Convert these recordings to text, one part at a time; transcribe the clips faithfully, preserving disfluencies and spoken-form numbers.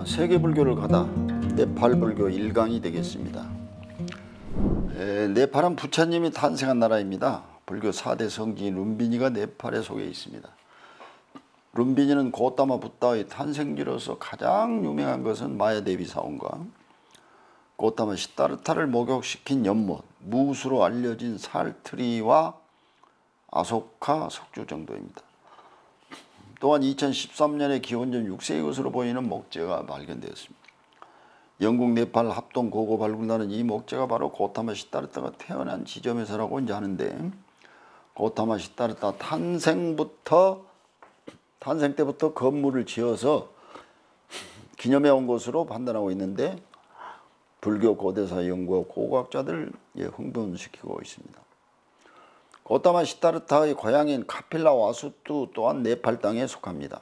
어, 세계 불교를 가다 네팔 불교 일 강이 되겠습니다. 에, 네팔은 부처님이 탄생한 나라입니다. 불교 사 대 성지 룸비니가 네팔에 속해 있습니다. 룸비니는 고타마 붓다의 탄생지로서 가장 유명한 것은 마야데비 사원과 고타마 시타르타를 목욕시킨 연못, 무수로 알려진 살트리와 아소카 석주 정도입니다. 또한 이천십삼 년에 기원전 육 세기 것으로 보이는 목재가 발견되었습니다. 영국 네팔 합동 고고 발굴단은 이 목재가 바로 고타마 시타르타가 태어난 지점에서라고 이제 하는데, 고타마 시타르타 탄생부터 탄생 때부터 건물을 지어서 기념해 온 것으로 판단하고 있는데, 불교 고대사 연구와 고고학자들 예, 흥분시키고 있습니다. 고타마 시타르타의 고향인 카필라 와수투 또한 네팔 땅에 속합니다.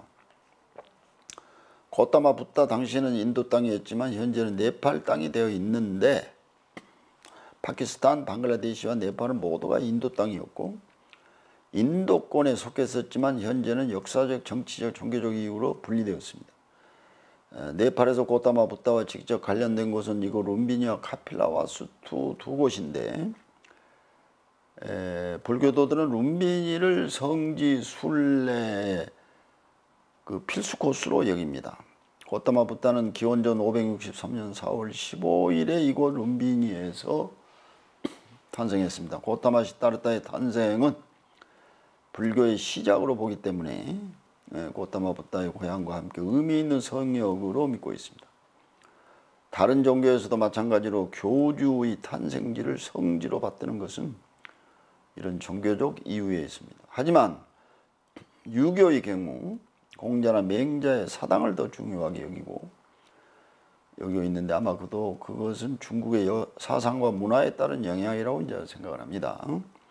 고타마 붓다 당시에는 인도 땅이었지만 현재는 네팔 땅이 되어 있는데, 파키스탄, 방글라데시와 네팔은 모두가 인도 땅이었고 인도권에 속했었지만 현재는 역사적, 정치적, 종교적 이유로 분리되었습니다. 네팔에서 고타마 붓다와 직접 관련된 곳은 이곳 룸비니와 카필라 와수투 두 곳인데, 에, 불교도들은 룸비니를 성지 순례 그 필수 코스로 여깁니다. 고타마 붓다는 기원전 오백육십삼 년 사월 십오일에 이곳 룸비니에서 탄생했습니다. 고타마 시타르타의 탄생은 불교의 시작으로 보기 때문에 고타마 붓다의 고향과 함께 의미 있는 성역으로 믿고 있습니다. 다른 종교에서도 마찬가지로 교주의 탄생지를 성지로 받드는 것은 이런 종교적 이유에 있습니다. 하지만 유교의 경우 공자나 맹자의 사당을 더 중요하게 여기고 여기고 있는데, 아마 그도 그것은 중국의 사상과 문화에 따른 영향이라고 이제 생각을 합니다.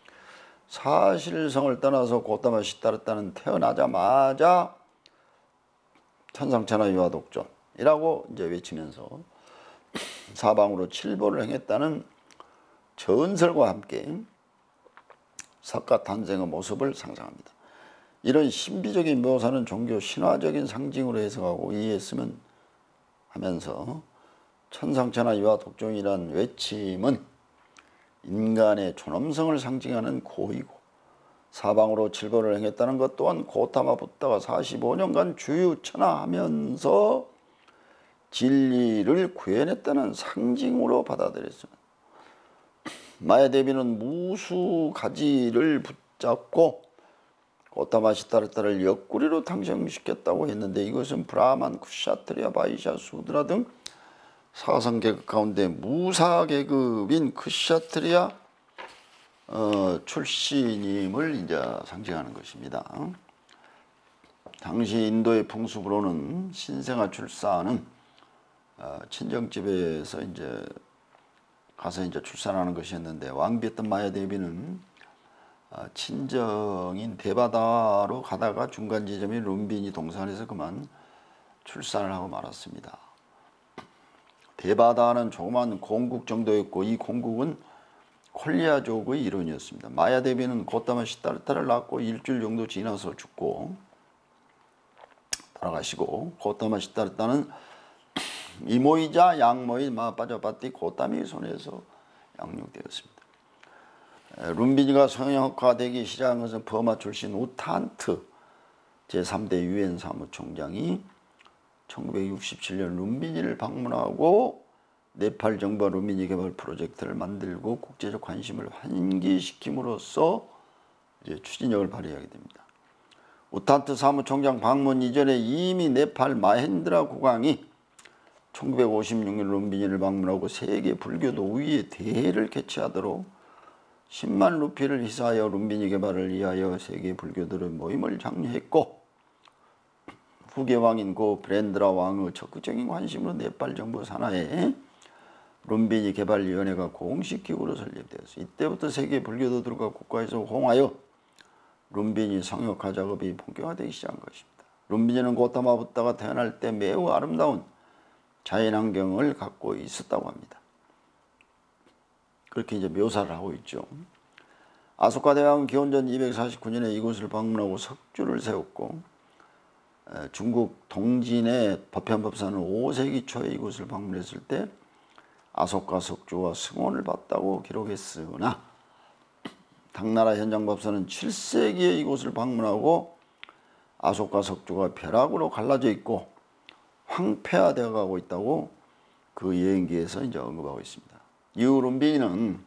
사실성을 떠나서 고타마 시타르타는 태어나자마자 천상천하 유아독존이라고 이제 외치면서 사방으로 칠보를 행했다는 전설과 함께 석가 탄생의 모습을 상상합니다. 이런 신비적인 묘사는 종교 신화적인 상징으로 해석하고 이해했으면 하면서 천상천하 유아독존이란 외침은 인간의 존엄성을 상징하는 고이고, 사방으로 칠보를 행했다는 것 또한 고타마 붓다가 사십오 년간 주유천하하면서 진리를 구현했다는 상징으로 받아들였습니다. 마야데비는 무수 가지를 붙잡고 고타마 시타르타를 옆구리로 탄생시켰다고 했는데, 이것은 브라만, 쿠샤트리아, 바이샤, 수드라 등 사상 계급 가운데 무사 계급인 쿠샤트리아 어, 출신임을 이제 상징하는 것입니다. 당시 인도의 풍습으로는 신생아 출산은 어, 친정집에서 이제 가서 이제 출산하는 것이었는데, 왕비였던 마야데비는 어, 친정인 데바다로 가다가 중간 지점인 룸비니 동산에서 그만 출산을 하고 말았습니다. 데바다는 조그만 공국 정도였고 이 공국은 콜리아족의 일원이었습니다. 마야데비는 고타마 시타르타를 낳고 일주일 정도 지나서 죽고 돌아가시고, 고타마 시타르타는 이모이자 양모인 마빠자바티 고타미의 손에서 양육되었습니다. 룸비니가 성역화되기 시작한 것은 버마 출신 우탄트 제삼 대 유엔 사무총장이 천구백육십칠 년 룸비니를 방문하고 네팔 정부와 룸비니 개발 프로젝트를 만들고 국제적 관심을 환기시킴으로써 이제 추진력을 발휘하게 됩니다. 우탄트 사무총장 방문 이전에 이미 네팔 마헨드라 국왕이 천구백오십육 년 룸비니를 방문하고 세계 불교도 우위의 대회를 개최하도록 십만 루피를 희사하여 룸비니 개발을 위하여 세계 불교들의 모임을 장려했고, 후계 왕인 고 브렌드라 왕의 적극적인 관심으로 네팔 정부 산하에 룸비니 개발위원회가 공식 기구로 설립되었습니다. 이때부터 세계 불교도들과 국가에서 홍하여 룸비니 성역화 작업이 본격화되기 시작한 것입니다. 룸비니는 고타마 붓다가 태어날 때 매우 아름다운 자연환경을 갖고 있었다고 합니다. 그렇게 이제 묘사를 하고 있죠. 아소카 대왕은 기원전 이백사십구 년에 이곳을 방문하고 석주를 세웠고, 중국 동진의 법현법사는 오 세기 초에 이곳을 방문했을 때 아소카 석주와 승원을 봤다고 기록했으나 당나라 현장법사는 칠 세기에 이곳을 방문하고 아소카 석주가 벼락으로 갈라져 있고 황폐화되어 가고 있다고 그 여행기에서 이제 언급하고 있습니다. 이후 룸비니는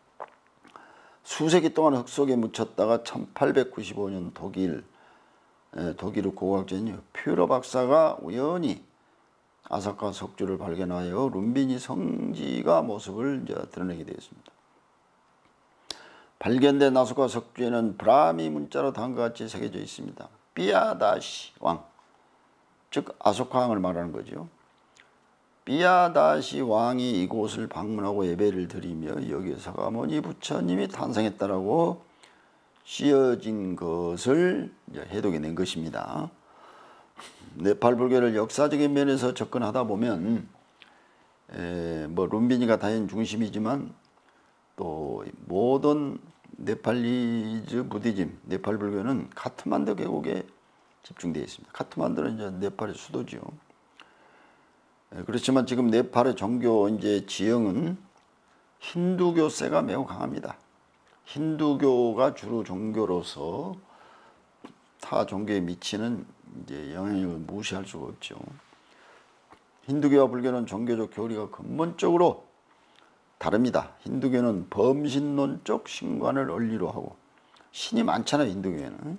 수세기 동안 흙 속에 묻혔다가 천팔백구십오 년 독일 에, 독일의 고고학자인 퓨러 박사가 우연히 아소카 석주를 발견하여 룸비니 성지가 모습을 이제 드러내게 되었습니다. 발견된 아소카 석주에는 브라미 문자로 다음과 같이 새겨져 있습니다. 삐아다시 왕, 즉 아소카 왕을 말하는 거죠. 삐아다시 왕이 이곳을 방문하고 예배를 드리며 여기에 사가모니 부처님이 탄생했다라고 씌어진 것을 이제 해독해 낸 것입니다. 네팔 불교를 역사적인 면에서 접근하다 보면 에, 뭐 룸비니가 당연 중심이지만 또 모든 네팔리즈 부디즘, 네팔 불교는 카트만두 계곡에 집중되어 있습니다. 카트만두는 이제 네팔의 수도죠. 에, 그렇지만 지금 네팔의 종교 이제 지형은 힌두교세가 매우 강합니다. 힌두교가 주로 종교로서 타 종교에 미치는 이제 영향을 무시할 수가 없죠. 힌두교와 불교는 종교적 교리가 근본적으로 다릅니다. 힌두교는 범신론적 신관을 원리로 하고 신이 많잖아요. 힌두교에는.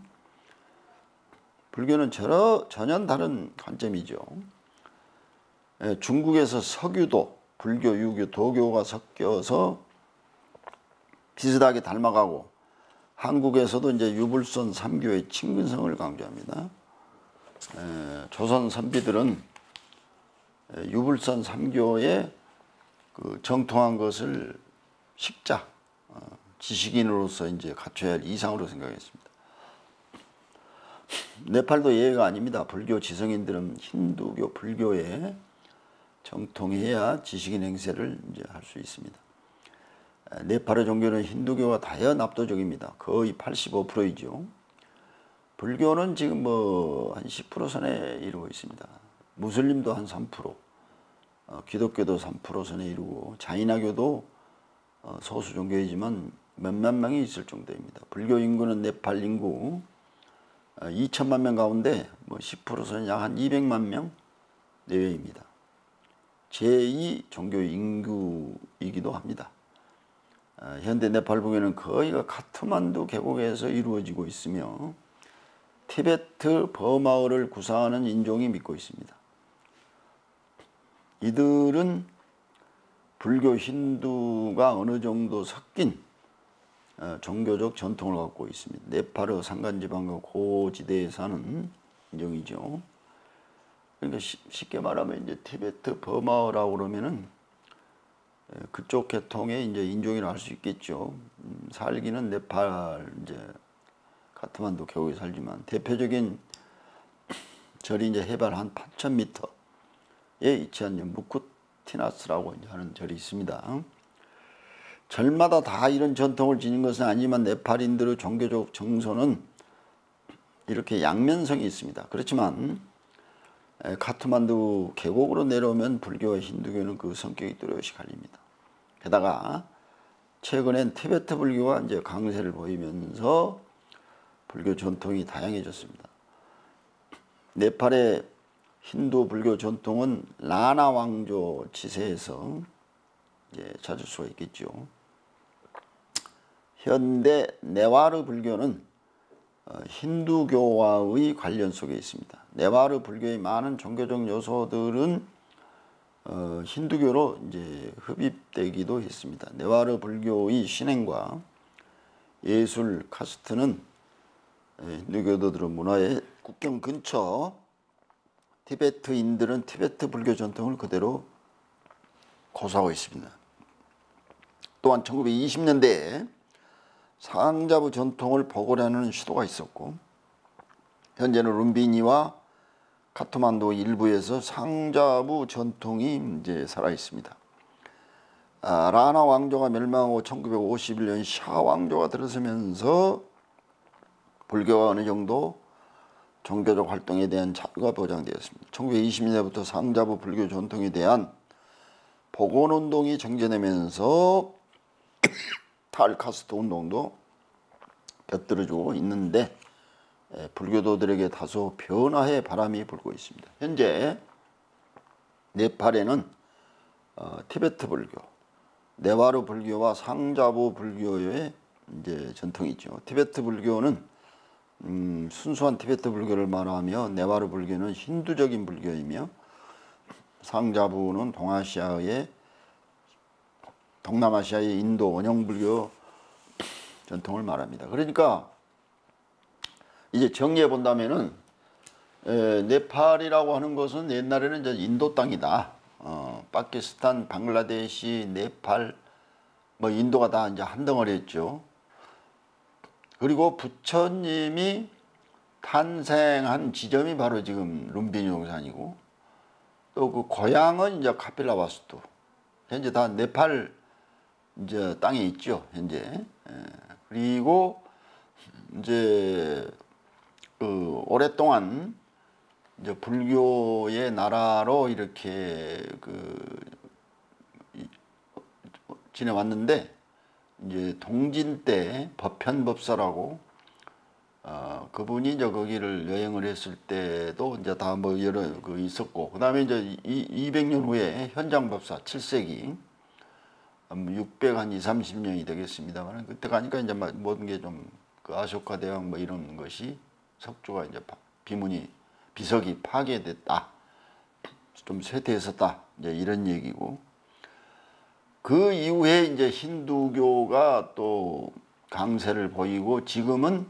불교는 전혀, 전혀 다른 관점이죠. 예, 중국에서 석유도, 불교, 유교, 도교가 섞여서 비슷하게 닮아가고 한국에서도 이제 유불선 삼교의 친근성을 강조합니다. 에, 조선 선비들은 유불선 삼교에 그 정통한 것을 식자, 어, 지식인으로서 이제 갖춰야 할 이상으로 생각했습니다. 네팔도 예외가 아닙니다. 불교 지성인들은 힌두교, 불교에 정통해야 지식인 행세를 이제 할 수 있습니다. 네팔의 종교는 힌두교가 다연 압도적입니다. 거의 팔십오 퍼센트이죠. 불교는 지금 뭐 한 십 퍼센트 선에 이루고 있습니다. 무슬림도 한 삼 퍼센트, 어, 기독교도 삼 퍼센트 선에 이루고 자이나교도 어, 소수 종교이지만 몇몇 명이 있을 정도입니다. 불교 인구는 네팔 인구 어, 이천만 명 가운데 뭐 십 퍼센트 선에 약 한 이백만 명 내외입니다. 제이 종교 인구이기도 합니다. 어, 현대 네팔 불교는 거의가 카트만두 계곡에서 이루어지고 있으며 티베트 버마어를 구사하는 인종이 믿고 있습니다. 이들은 불교, 힌두가 어느 정도 섞인 어, 종교적 전통을 갖고 있습니다. 네팔의 산간지방과 고지대에 사는 인종이죠. 그러니까 시, 쉽게 말하면 이제 티베트 버마어라고 그러면은 그쪽 계통의 이제 인종이라 할 수 있겠죠. 음, 살기는 네팔 이제 카트만두 계곡에 살지만 대표적인 절이 이제 해발 한 팔천 미터에 위치한 무쿠티나스라고 하는 절이 있습니다. 절마다 다 이런 전통을 지닌 것은 아니지만 네팔인들의 종교적 정서는 이렇게 양면성이 있습니다. 그렇지만 카트만두 계곡으로 내려오면 불교와 힌두교는 그 성격이 뚜렷이 갈립니다. 게다가 최근엔 티베트 불교가 이제 강세를 보이면서 불교 전통이 다양해졌습니다. 네팔의 힌두 불교 전통은 라나 왕조 지세에서 이제 찾을 수가 있겠죠. 현대 네와르 불교는 힌두교와의 관련 속에 있습니다. 네와르 불교의 많은 종교적 요소들은 어, 힌두교로 이제 흡입되기도 했습니다. 네와르 불교의 신행과 예술, 카스트는 힌두교도들의 문화의 국경 근처 티베트인들은 티베트 불교 전통을 그대로 고수하고 있습니다. 또한 천구백이십 년대에 상자부 전통을 복원하는 시도가 있었고 현재는 룸비니와 카트만두 일부에서 상자부 전통이 이제 살아 있습니다. 아, 라나 왕조가 멸망하고 천구백오십일 년 샤 왕조가 들어서면서 불교가 어느 정도 종교적 활동에 대한 자유가 보장되었습니다. 천구백이십 년대부터 상자부 불교 전통에 대한 복원운동이 정전되면서 탈카스트 운동도 곁들여주고 있는데 불교도들에게 다소 변화의 바람이 불고 있습니다. 현재 네팔에는 어, 티베트 불교, 네와르 불교와 상자부 불교의 이제 전통이죠. 티베트 불교는 음, 순수한 티베트 불교를 말하며 네와르 불교는 힌두적인 불교이며 상자부는 동아시아의 동남아시아의 인도 원형 불교 전통을 말합니다. 그러니까 이제 정리해 본다면은 에, 네팔이라고 하는 것은 옛날에는 이제 인도 땅이다. 어, 파키스탄, 방글라데시, 네팔, 뭐 인도가 다 이제 한 덩어리였죠. 그리고 부처님이 탄생한 지점이 바로 지금 룸비니 동산이고 또 그 고향은 이제 카필라와스투. 현재 다 네팔 이제 땅에 있죠. 현재. 에, 그리고 이제 그 오랫동안 이제 불교의 나라로 이렇게 그 지내왔는데 이제 동진 때 법현법사라고 어 그분이 이제 거기를 여행을 했을 때도 이제 다 뭐 여러 그 있었고 그다음에 이제 이백 년 후에 현장법사 칠 세기 육백이삼십 년이 되겠습니다만 그때 가니까 이제 모든 게 좀 그 아쇼카 대왕 뭐 이런 것이 석조가 이제 비문이 비석이 파괴됐다. 좀 쇠퇴했었다. 이제 이런 얘기고. 그 이후에 이제 힌두교가 또 강세를 보이고 지금은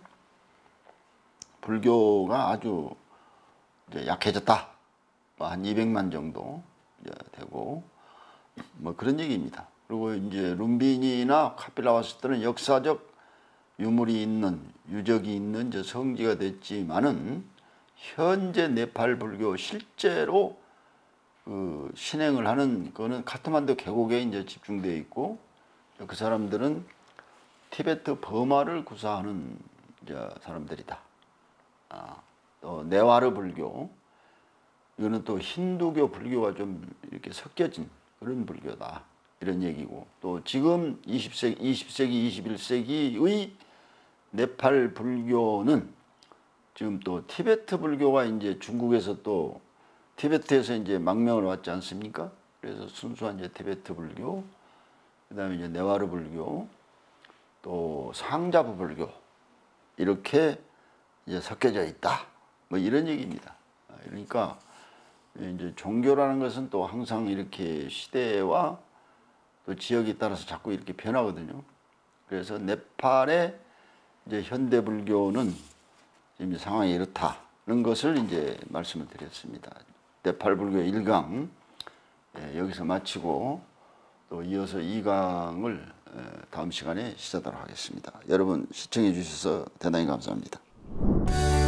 불교가 아주 이제 약해졌다. 뭐 한 이백만 정도 이제 되고 뭐 그런 얘기입니다. 그리고 이제 룸비니나 카필라와스트는 역사적 유물이 있는 유적이 있는 이제 성지가 됐지만은 현재 네팔 불교 실제로 그 신행을 하는 거는 카트만두 계곡에 이제 집중되어 있고 그 사람들은 티베트 버마를 구사하는 이제 사람들이다. 아, 또 네와르 불교 이거는 또 힌두교 불교가 좀 이렇게 섞여진 그런 불교다 이런 얘기고 또 지금 이십 세기, 이십 세기, 이십일 세기의 네팔 불교는 지금 또 티베트 불교가 이제 중국에서 또 티베트에서 이제 망명을 왔지 않습니까? 그래서 순수한 이제 티베트 불교, 그다음에 이제 네와르 불교, 또 상자부 불교 이렇게 이제 섞여져 있다. 뭐 이런 얘기입니다. 그러니까 이제 종교라는 것은 또 항상 이렇게 시대와 또 지역에 따라서 자꾸 이렇게 변하거든요. 그래서 네팔의 이제 현대 불교는 지금 상황이 이렇다는 것을 이제 말씀을 드렸습니다. 네팔 불교 일 강 예, 여기서 마치고 또 이어서 이 강을 다음 시간에 시작하도록 하겠습니다. 여러분 시청해 주셔서 대단히 감사합니다.